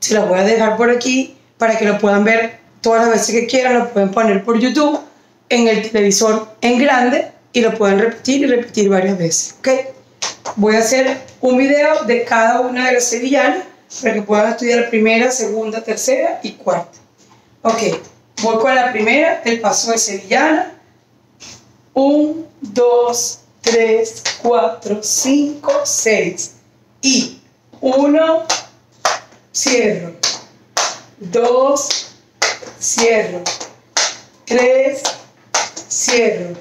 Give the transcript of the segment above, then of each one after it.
Se las voy a dejar por aquí para que lo puedan ver todas las veces que quieran. Lo pueden poner por YouTube en el televisor en grande y lo pueden repetir y repetir varias veces, ¿ok? Voy a hacer un video de cada una de las sevillanas para que puedan estudiar primera, segunda, tercera y cuarta. Ok, voy con la primera, el paso de sevillana. 1, 2, 3, 4, 5, 6 y 1, cierro, 2, cierro, 3, cierro,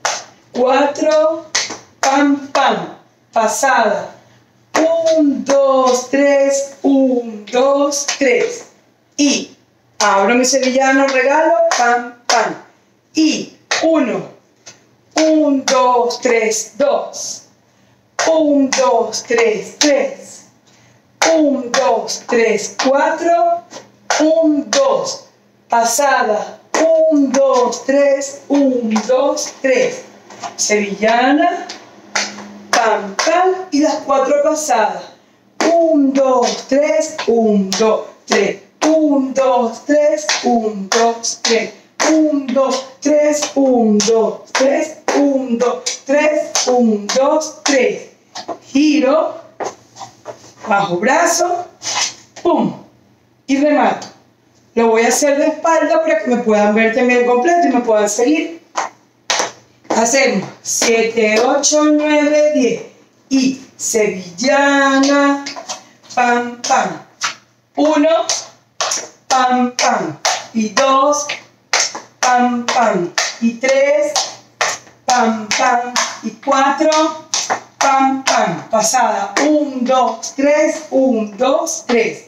4, pam, pam, pasada, 1, 2, 3, 1, 2, 3 y abro mi sevillano, regalo, pam, pam y 1, 1, 2, 3, 2, 1, 2, 3, 3, 1, 2, 3, 4, 1, 2, pasada, 1, 2, 3, 1, 2, 3, sevillana, pam, pam, y las 4 pasadas, 1, 2, 3, 1, 2, 3, 1, 2, 3, 1, 2, 3, 1, 2, 3, 1, 2, 3, 1, 2, 3, 1, 2, 3, giro, bajo brazo, pum, y remato. Lo voy a hacer de espalda para que me puedan ver también completo y me puedan seguir. Hacemos 7, 8, 9, 10 y sevillana, pam, pam, 1, pam, pam, y 2, pam, pam, y 3, pam, pam, y 4, pam, pam, pasada, 1, 2, 3, 1, 2, 3,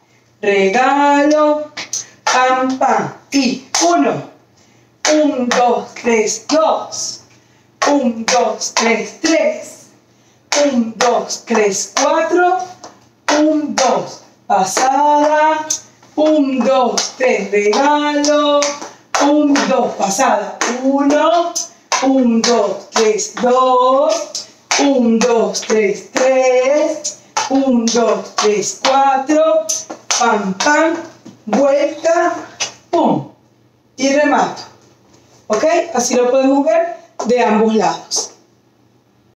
regalo, pam, pam, y 1, 1, 2, 3, 2, 1, 2, 3, 3, 1, 2, 3, 4, 1, 2, pasada, 1, 2, 3, regalo, 1, 2, pasada, 1, 1, 2, 3, 2, 1, 2, 3, 3, 1, 2, 3, 4, pam, pam, vuelta, pum, y remato. ¿Ok? Así lo podemos ver de ambos lados.